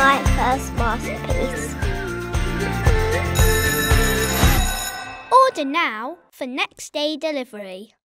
my first masterpiece. Order now for next day delivery.